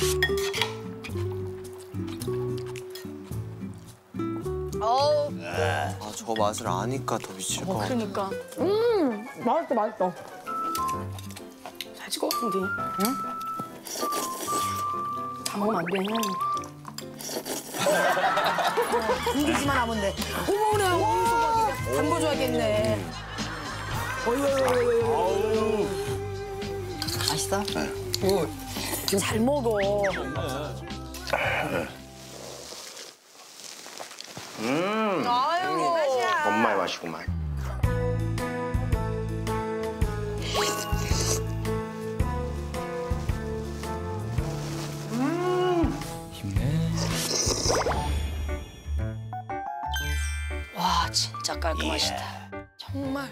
아, 저 맛을 아니까 더 미칠 것 같아. 그러니까. 맛있어, 맛있어. 잘 찍었는데. 응? 다 먹으면 안 돼. 인기지만 하면 돼. 어머나, 어머나, 담궈줘야겠네. 맛있어? 잘 먹어. 엄마의 맛이구만. 와, 진짜 깔끔하시다. 정말.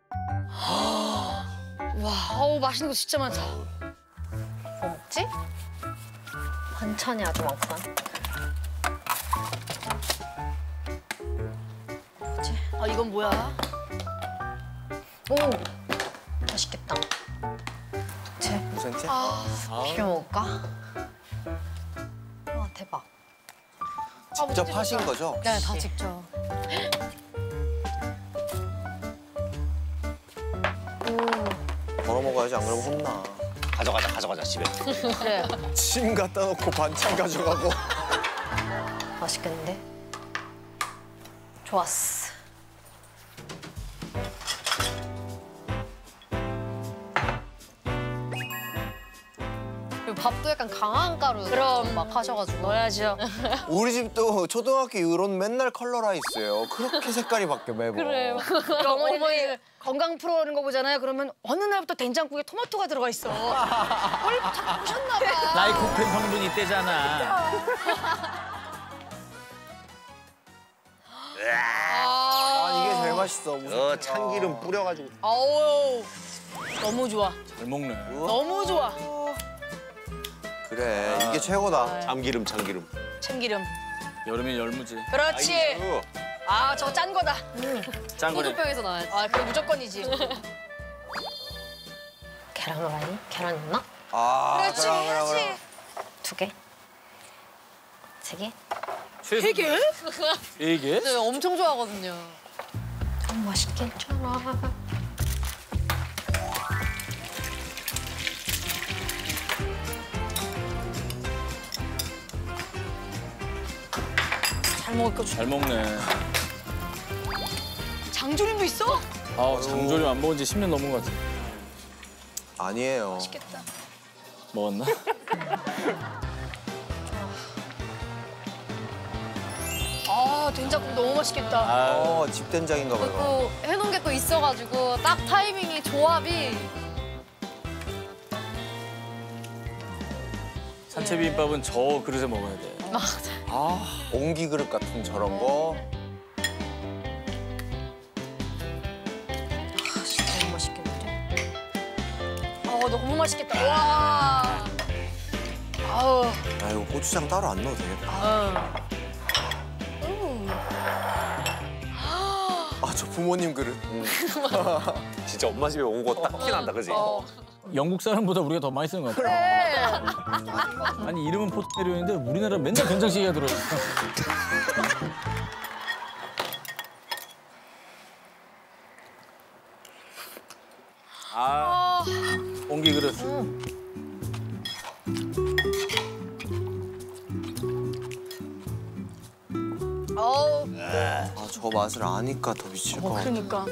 와, 어우, 맛있는 거 진짜 많다. 뭐 먹지? 반찬이 아주 많구만. 뭐지? 아, 이건 뭐야? 오! 맛있겠다. 제 무슨 티? 비벼 먹을까? 와, 대박. 직접 하신 거죠? 네, 다 직접. 걸어 먹어야지, 안 그러면 혼나. 가져가자 집에. 그래. 침 갖다 놓고 반찬 가져가고. 맛있겠는데? 좋았어. 그리고 밥도 약간 강한 가루 그럼. 막 하셔가지고. 넣어야죠. 우리 집도 초등학교 이후로는 맨날 컬러라 있어요. 그렇게 색깔이 바뀌어, 매번. 그래. 어머니 건강 프로하는 거 보잖아요. 그러면 어느 날부터 된장국에 토마토가 들어가 있어. 뭘 자꾸 보셨나 봐. 라이코펜 성분이 있대잖아. 아, 이게 제일 맛있어. 무슨 참기름 뿌려가지고. 아우, 너무 좋아. 잘 먹네. 너무 좋아. 그래, 이게 최고다. 참기름. 참기름. 여름엔 열무지. 그렇지. 아, 저거 짠 거다. 짠 거네. 소주병에서 나와야지. 아, 그거 무조건이지. 계란 후라이? 계란 있나? 아, 그렇지, 해야지. 2개? 3개? 세 개? 이게? 네, 엄청 좋아하거든요. 너무 맛있겠잖아. 잘 먹을 거 잘 먹네. 장조림도 있어? 아, 장조림 안 먹은 지 10년 넘은 것 같아. 아니에요. 맛있겠다. 먹었나? 아, 된장국 너무 맛있겠다. 집 된장인가 봐요. 또 해놓은 게 또 있어가지고 딱 타이밍이 조합이 산채 비빔밥은 저 그릇에 먹어야 돼. 맞아. 옹기 그릇 같은 저런 거. 진짜 너무 맛있겠는데? 너무 맛있겠다. 와. 아우. 아, 이거 고추장 따로 안 넣어도 되겠다. 아, 저 부모님 그릇. 진짜 엄마 집에 온 거 딱 티난다, 그지? 영국 사람보다 우리가 더 많이 쓰는 것 같아. 그래. 아니, 이름은 포테리오인데 우리나라 맨날 된장찌개가 들어있어. 아, 옹기 그릇. 어우. 아, 저 맛을 아니까 더 미칠 것 같아. 그러니까.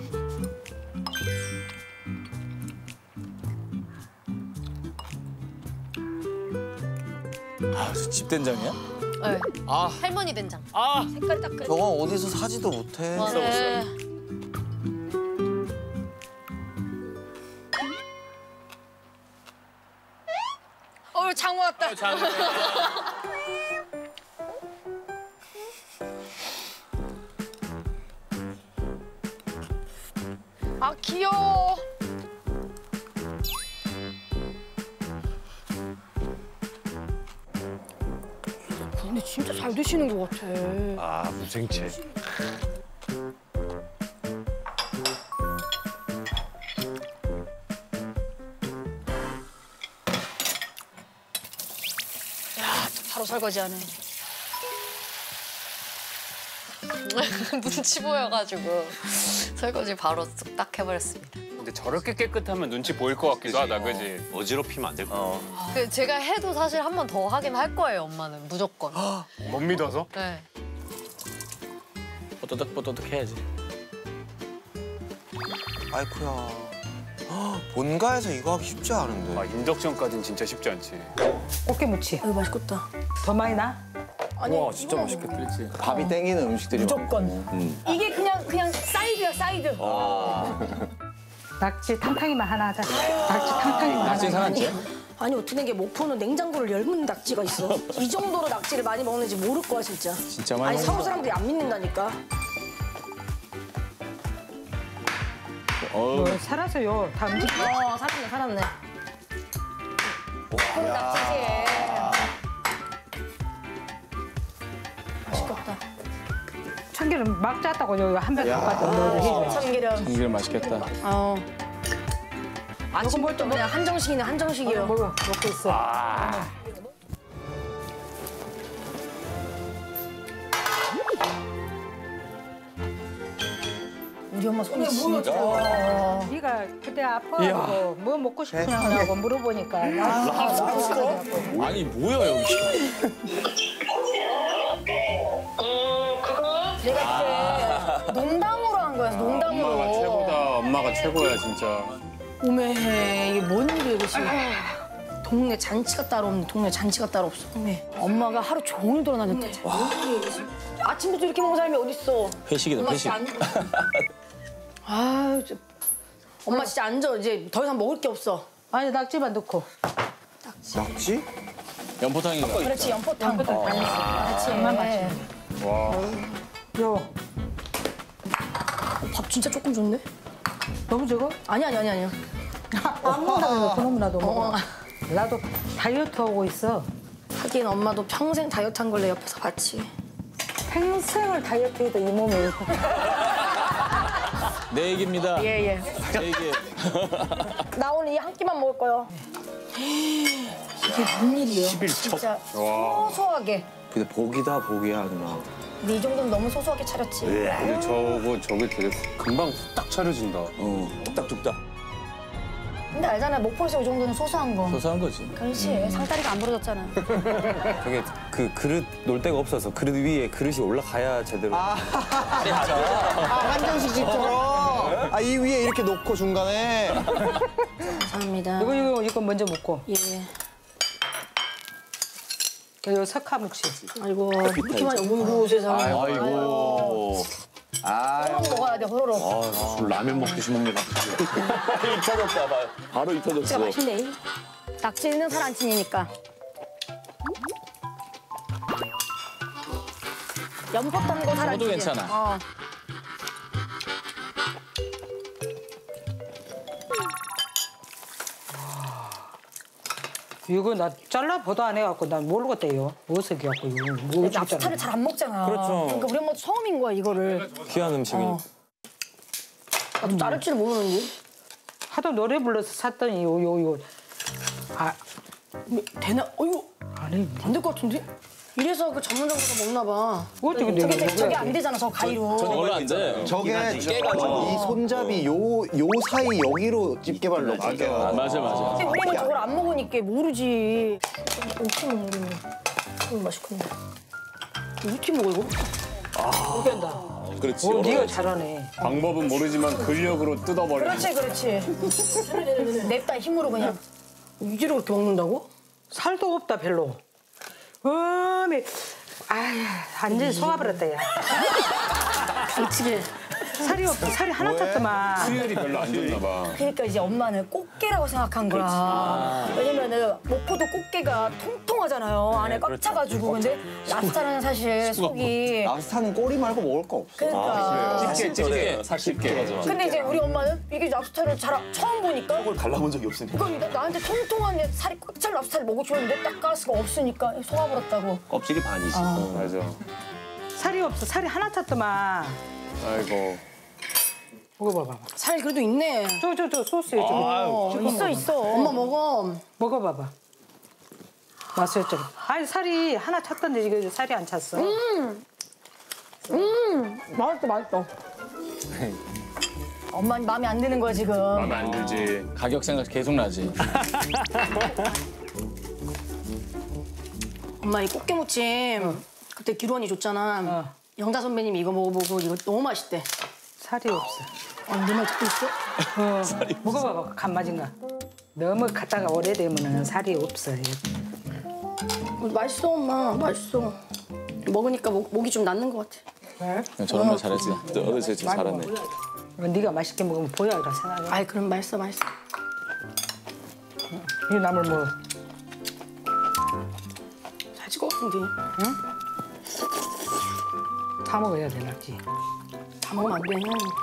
아, 집 된장이야? 네. 아, 할머니 된장. 아, 색깔 딱 그래. 저거 어디서 사지도 못해. 네. 장어 왔다. 아, 귀여워. 근데 진짜 잘 드시는 것 같아. 아, 무생채. 바로 설거지하네. 눈치 보여가지고 설거지 바로 뚝딱 해버렸습니다. 근데 저렇게 깨끗하면 눈치 보일 것 같기도 하다, 그지? 어지럽히면 안 될 것 같아. 제가 해도 사실 한 번 더 하긴 할 거예요, 엄마는 무조건. 못 믿어서? 네. 뽀또득 해야지. 아이쿠야. 본가에서 이거 하기 쉽지 않은데. 아, 인덕션까지는 진짜 쉽지 않지. 꽃게무치. 이거 맛있겠다. 더 많이 나? 아니, 와 진짜 맛있겠다. 밥이 땡기는 음식들이 무조건. 이게 그냥 사이드야, 사이드. 낙지 탕탕이만 하나 하자. 낙지 탕탕이만 하나. 낙지 상한지? 아니 어떻게 된 게 목포는 냉장고를 열문 낙지가 있어. 이 정도로 낙지를 많이 먹는지 모를 거야 진짜. 진짜 아니 많이 서울 사람들이 안 믿는다니까. 살았어요. 다 음식. 살았네 살았네. 그 낙지지. 맛있겠다. 참기름 막 짰다고 여기 한병 갖다 넣어줘. 참기름. 참기름 맛있겠다. 아침부터 그냥 한정식이네 한정식이요. 먹어. 먹고 있어. 우리 엄마 손이 진짜. 네가 그때 아파하고 뭐 먹고 싶으냐고 물어보니까 아니 뭐야 여기? 내가 그때 농담으로 한 거야 농담으로. 엄마가 최고다. 엄마가 최고야, 진짜. 오메 이게 뭔 일이야 이거 지금. 동네 잔치가 따로 없네. 동네 잔치가 따로 없어. 오메. 엄마가 하루 종일 돌아다녔대. 아침부터 이렇게 먹는 사람이 어딨어. 회식이다 회식. 아, 엄마 진짜 앉아. 이제 더 이상 먹을 게 없어. 아니 낙지만 넣고. 낙지? 연포탕이가. 그렇지, 연포탕. 그렇지. 정말 맛있네. 와. 요. 밥 진짜 조금 줬네? 너무 적어? 아니. 아무나 그놈이라도 먹어. 나도 다이어트 하고 있어. 하긴 엄마도 평생 다이어트 한 걸로 옆에서 봤지. 평생을 다이어트 해도 이 몸에 내 얘기입니다. 예. 내 얘기. 나 오늘 이 한 끼만 먹을 거요. 이게 뭔 일이야? 11첩. 진짜 소소하게. 근데 복이다 복이야 누나. 근데 이 정도면 너무 소소하게 차렸지. 근데 저게 되게 금방 후딱 차려진다. 뚝딱뚝딱. 근데 알잖아, 목포에서 이 정도는 소소한 거. 소소한 거지. 그렇지, 상다리가 안 부러졌잖아. 저게 그 그릇 놓을 데가 없어서 그릇 위에 그릇이 올라가야 제대로. 한정식 집처럼. 이 위에 이렇게 놓고 중간에. 감사합니다. 이거 먼저 먹고. 예. 그리고 석화무치. 아이고, 이렇게 많이 어이구 세상에. 아이고. 호로록 먹어야 돼, 호로록. 라면 먹듯이 먹네, 갑자기. 입혀졌다 봐. 바로 입혀졌어. 진짜 맛있네. 낙지는 살 안 찌니까. 연포탕도 살 안 저도 찌지. 괜찮아. 이거 나 잘라보도 안 해갖고 난 모르겠대요. 무엇을 해갖고 이거 뭐 랍스타를 잘 안 먹잖아. 그렇죠. 그러니까 우리 엄마도 처음인 거야, 이거를. 귀한 음식이니까. 나도 자를 줄 모르는데. 하도 노래 불러서 샀더니 요. 아, 되나? 어이구, 아니 안 될 것 같은데? 이래서 그 전문점에서 먹나 봐. 어떻게 내가 저게 안 되잖아, 저 가위로. 원래 안 돼. 저게 이 손잡이 요 사이 여기로 집게발로 갈게요. 맞아. 근데 우리는 저걸 안 먹으니까 모르지. 어떻게 먹는 거야? 이거 맛있겠네. 어떻게 먹어, 이거? 그렇지. 네가 잘하네. 방법은 모르지만 근력으로 뜯어버려. 그렇지. 냅다 힘으로 그냥. 이대로 그렇게 먹는다고? 살도 없다 별로. 어메, 완전 속아버렸다 야. 솔직히. 살이 없어. 살이 하나 쪘더만. 수율이 별로 안 좋나 봐. 그러니까 이제 엄마는 꽃게라고 생각한 거야. 왜냐면은 목포도 꽃게가 통통하잖아요. 안에 꽉 차가지고. 근데 랍스타는 사실 속이. 랍스타는 꼬리 말고 먹을 거 없어. 그러니까. 찝게, 살찝게. 근데 이제 우리 엄마는 이게 랍스타를 처음 보니까. 그걸 갈라본 적이 없으니까. 그러니까 나한테 통통한 살이 꽉 찬 랍스타를 먹어줬는데 딱 가스가 없으니까 속아버렸다고. 껍질이 반이지. 맞아. 살이 없어. 살이 하나 쪘더만. 아이고. 먹어봐봐. 살 그래도 있네. 저 소스에 좀. 있어. 엄마 먹어. 먹어봐봐. 맛있죠. 아니 살이 하나 찼던데 이거 살이 안 찼어. 맛있어, 맛있어. 엄마 마음에 안 드는 거야 지금. 마음에 안 들지. 가격 생각 계속 나지. 엄마 이 꽃게무침 그때 기루언니 줬잖아. 영자 선배님이 이거 먹어보고 이거 너무 맛있대. 살이 없어. 네 말 듣고 있어? 먹어봐봐 간 맞은가. 너무 갖다가 오래되면 살이 없어. 맛있어 엄마 맛있어. 먹으니까 목이 좀 낫는 것 같아. 저런 말 잘했어. 어렸을 때 잘하네. 네가 맛있게 먹으면 보여라 생각해. 아이 그럼 맛있어 맛있어. 이 나물 뭐 잘 찍었는데 다 먹어야 돼 낙지. 다 먹으면 안 돼.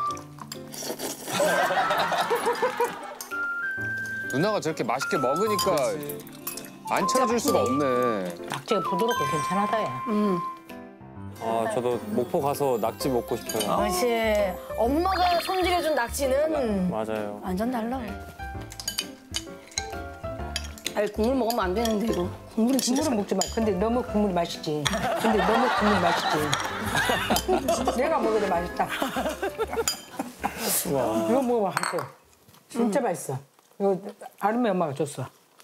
누나가 저렇게 맛있게 먹으니까 안 차려줄 수가 없네. 낙지가 부드럽고 괜찮하다 야. 아 저도 목포 가서 낙지 먹고 싶어요. 그렇지. 엄마가 손질해준 낙지는 맞아요. 완전 달라. 아니 국물 먹으면 안 되는데 이거. 국물은 진짜 국물은 먹지 마. 근데 너무 국물이 맛있지. 근데 너무 국물이 맛있지. 내가 먹어도 맛있다. 이거 먹어봐 한 거. 진짜 맛있어. 이거 아름이 엄마가 줬어.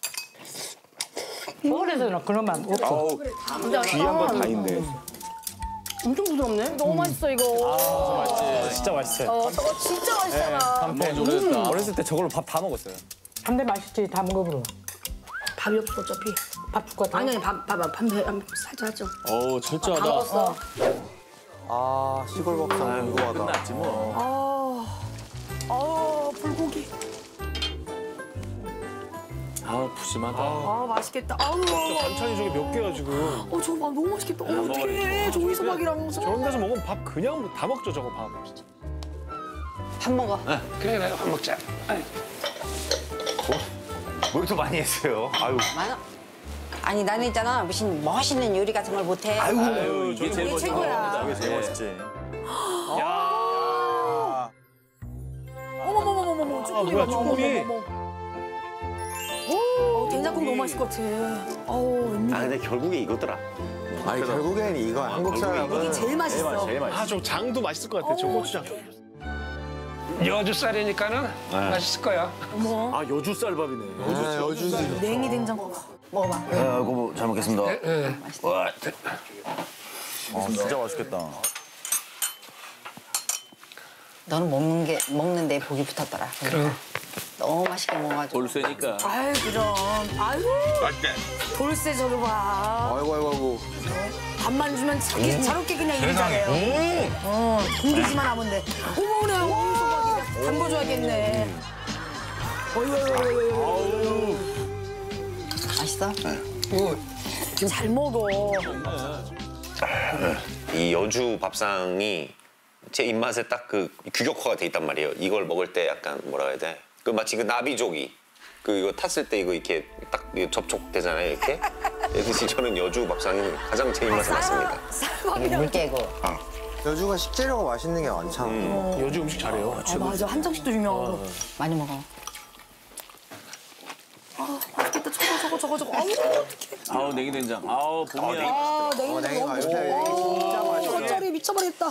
서울에서는 그런 맛 없어. 귀한 거 다 있네. 엄청 부드럽네. 너무 맛있어 이거. 진짜 맛있어요. 저거 진짜 맛있잖아. 안 먹은 지 오래됐다. 어렸을 때 저걸로 밥 다 먹었어요. 근데 맛있지. 다 먹어보러. 밥이 없어 어차피. 밥 줄 것 같아. 아니 밥 살짝 하죠. 어우, 다 철저하다. 먹었어. 아 시골 밥상 궁금하다. 끝났지 뭐. 불고기. 아우, 푸짐하다. 아 맛있겠다. 아우. 반찬이 저게 몇 개야 지금. 저거 밥 너무 맛있겠다. 어떡해. 조이소박이랑 저런 데서 먹으면 밥 그냥 다 먹죠 저거 밥. 진짜. 밥 먹어. 그래 내가 밥 먹자. 뭐 이렇게 많이 했어요? 아유. 맞아. 아니 나는 있잖아 무슨 멋있는 요리 같은 걸 못해. 아유, 이게 제일 멋진 최고야. 겁니다. 이게 제일 멋있지. 어머머머머머. 아 뭐야 쭈꾸미. 된장국 너무 맛있을 것 같아. 아 근데 결국에 이거더라. 아니 결국엔 이거 한국 사람은 제일 맛있어. 제일 맛있어. 아 저 장도 맛있을 것 같아 저 고추장. 여주 쌀이니까는 맛있을 거야. 아, 여주 쌀밥이네. 여주지. 냉이 된장국. 먹어봐. 이거 잘 먹겠습니다. 와, 진짜 맛있겠다. 너는 먹는 데 복이 붙었더라. 그럼. 너무 맛있게 먹어가지고. 돌쇠니까. 아유 그럼. 아유. 돌쇠 저거 봐. 아이고. 밥만 주면 저렇게 그냥 일을 잘해요. 공기지만 하면 돼. 어머 그래. 소박이 담궈줘야겠네. 맛있어? 잘 먹어. 이 여주 밥상이 제 입맛에 딱 그 규격화가 돼 있단 말이에요. 이걸 먹을 때 약간 뭐라 해야 돼? 그 마치 그 나비조기 그 이거 탔을 때 이거 이렇게 딱 접촉되잖아요. 이렇게. 그래서 저는 여주 밥상이 가장 제 입맛에 맞습니다. 물개고. 여주가 식재료가 맛있는 게 많잖아. 여주 음식 잘해요. 맞아 한정식도 유명하고. 많이 먹어. 맛있겠다. 저거. 아우 어떡해. 아우, 냉이 된장. 아우, 봄이야. 아 냉이 냉이 너무 맛있어. 냉이 진짜 맛있어. 겉절이 미쳐버리겠다.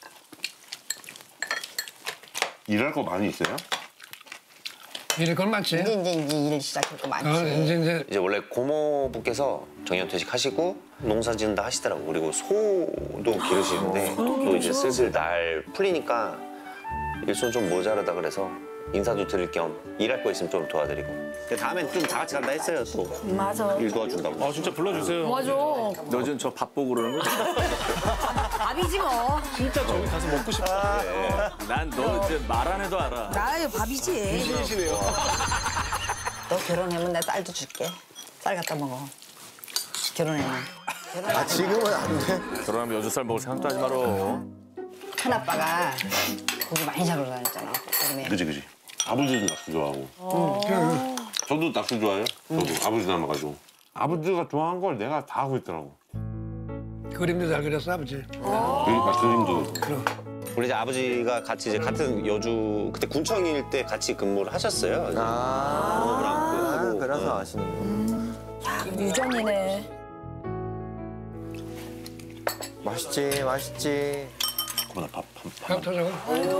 일할 거 많이 있어요? 이럴 건 많지. 이제 일 시작할 거 많지. 이제 원래 고모부께서 정년퇴직 하시고 농사 짓는다 하시더라고. 그리고 소도 기르시는데 또 이제 슬슬 날 풀리니까 일손 좀 모자라다 그래서 인사도 드릴 겸 일할 거 있으면 좀 도와드리고. 다음엔 좀 다 같이 간다 했어요 또. 맞아. 일 도와준다고. 아 진짜 불러주세요. 맞아. 너 지금 저 밥 보고 그러는 거지? 밥이지 뭐. 진짜 저기 가서 먹고 싶다. 난 너 이제 말 안 해도 알아. 나의 밥이지. 신이시네요. 너 결혼하면 내 쌀도 줄게. 쌀 갖다 먹어. 결혼하면. 아 지금은 안 돼. 결혼하면 여주 쌀 먹을 생각도 하지 마라. 큰아빠가 고기 많이 잡으러 다녔잖아. 여름에. 그지. 아버지도 낙수 좋아하고. 저도 낙수 좋아해요. 저도 아버지 닮아가지고. 아버지가 좋아한 걸 내가 다 하고 있더라고. 그림도 잘 그렸어 아버지. 그림도. 우리 이제 아버지가 같이 이제 같은 여주 그때 군청일 때 같이 근무를 하셨어요. 아 하고. 그래서 아시는. 유전이네. 맛있지, 맛있지. 밥 터져.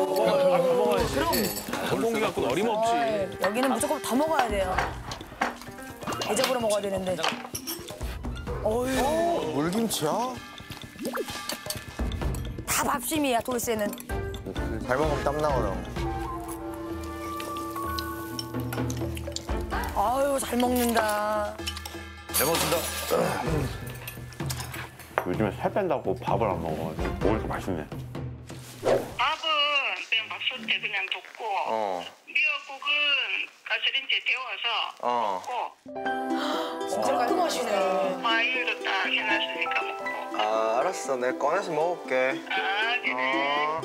한 공기 갖고 어림없지. 여기는 무조건 더 먹어야 돼요. 대접으로 먹어야 되는데. 물김치야? 다 밥심이야, 돌쇠는. 잘 먹으면 땀 나오라고. 아유, 잘 먹는다. 잘 먹습니다. 요즘에 살 뺀다고 밥을 안 먹어가지고 먹으니까 맛있네. 밥은 그냥 밥솥에 그냥 뒀고 미역국은 가스레인지에 데워서 먹고 진짜 깔끔하시네. 과일도 딱 해놨으니까 먹고. 아, 알았어. 내가 꺼내서 먹을게. 아 그래.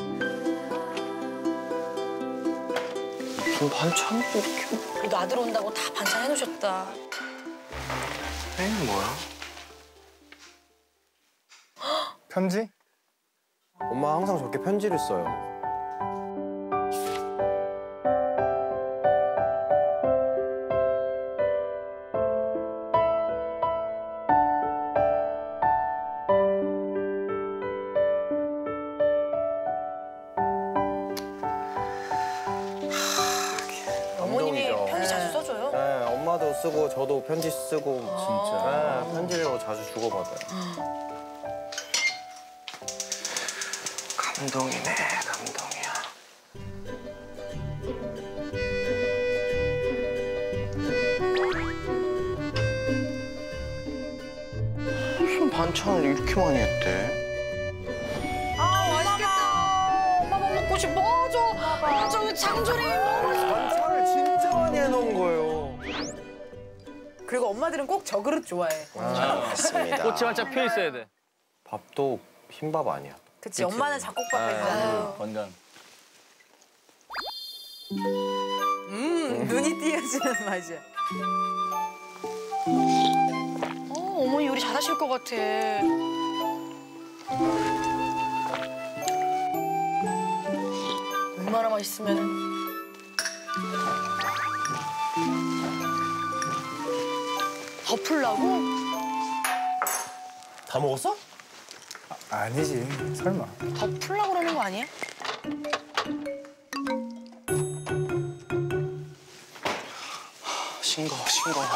무슨 반찬이 이렇게. 그래도 아들 온다고 다 반찬 해놓으셨다. 에이, 뭐야? 편지? 엄마 항상 저렇게 편지를 써요. 어머님이 감동이죠. 편지 자주 써줘요? 네, 엄마도 쓰고 저도 편지 쓰고 진짜 편지로 자주 주고받아요. 감동이네, 감동이야. 무슨 반찬을 이렇게 많이 했대? 아, 맛있겠다. 엄마 뭐 먹고 싶어? 저 장조림 너무 맛있어. 반찬을 진짜 많이 해놓은 거예요. 그리고 엄마들은 꼭 저 그릇 좋아해. 맞습니다. 꽃이 활짝 펴 있어야 돼. 밥도 흰밥 아니야. 그치, 엄마는 잡곡밥에서. 건강. 눈이 띄어지는 맛이야. 어머니 요리 잘하실 것 같아. 얼마나 맛있으면. 더 풀라고? 다 먹었어? 아니지, 설마. 더 풀라고 그러는 거 아니야? 싱거워, 싱거워.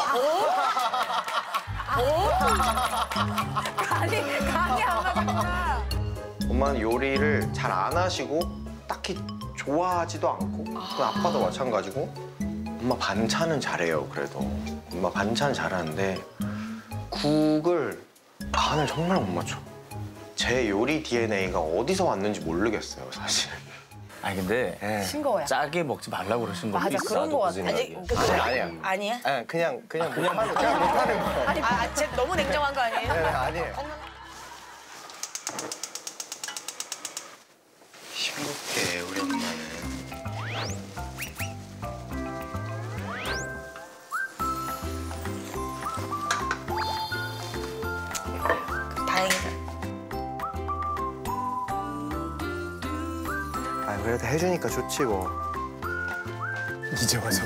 간이 안 맞았구나. 엄마는 요리를 잘 안 하시고 딱히 좋아하지도 않고 그 아빠도 마찬가지고 엄마 반찬은 잘해요. 그래도 엄마 반찬 잘하는데 국을 간을 정말 못 맞춰. 제 요리 DNA가 어디서 왔는지 모르겠어요, 사실. 아니 근데 싱거워요. 짜게 먹지 말라고 그러신 것도 맞아, 있어. 그런 거 같아. 아니야. 아니야? 네, 그냥 못하는 거. 아니, 쟤 너무 냉정한 거 아니에요? 네, 아니에요. 싱겁게 우리 엄마는. 다행이다. 아, 그래도 해주니까 좋지 뭐. 이제 와서.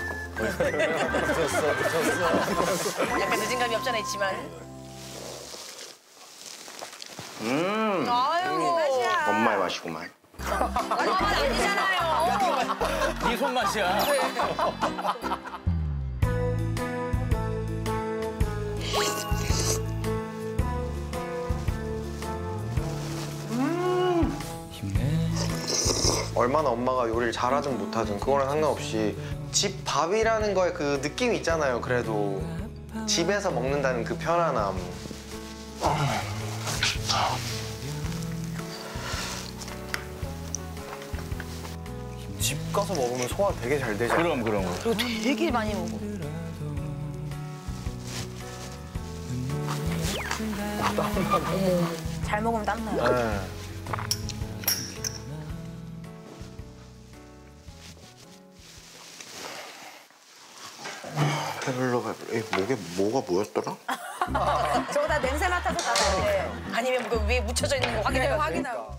약간 늦은 감이 없잖아 있지만. 엄마의 맛이구만. 아니잖아요. 네 손맛이야. 얼마나 엄마가 요리를 잘하든 못하든 그거랑 상관없이 집 밥이라는 거에 그 느낌이 있잖아요. 그래도 집에서 먹는다는 그 편안함. 집 가서 먹으면 소화 되게 잘 되잖아요. 그럼. 그리고 되게 많이 먹어. 잘 먹으면 땀나요. 네. 배불러. 이 목에 뭐가 뭐였더라? 저거 다 냄새 맡아서 나가야 돼. 아니면 그 위에 묻혀져 있는 거 확인해요. 확인하고.